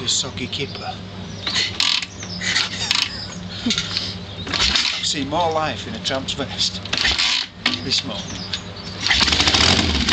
this soggy kipper. You see more life in a tramp's vest this morning.